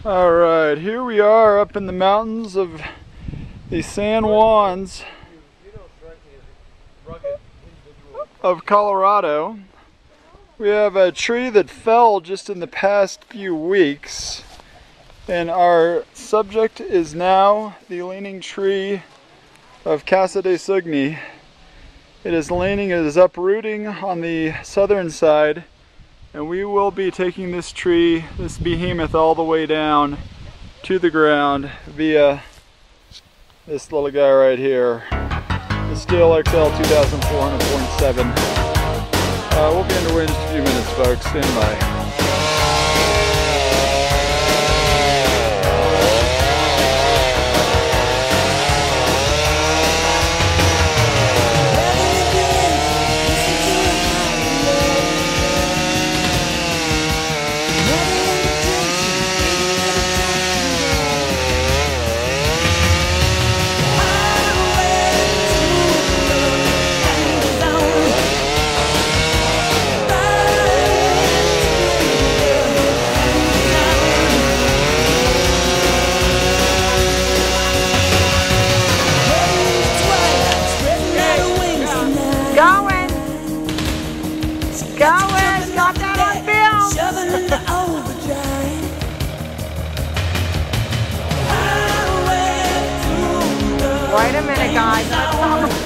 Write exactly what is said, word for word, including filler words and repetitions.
Alright, here we are up in the mountains of the San Juans of Colorado. We have a tree that fell just in the past few weeks, and our subject is now the leaning tree of Casa de Sugni. It is leaning, it is uprooting on the southern side, and we will be taking this tree, this behemoth, all the way down to the ground via this little guy right here, the Steel X L twenty-four hundred point seven. Uh, we'll be underway in just a few minutes, folks. Stand by. Wait a minute, guys.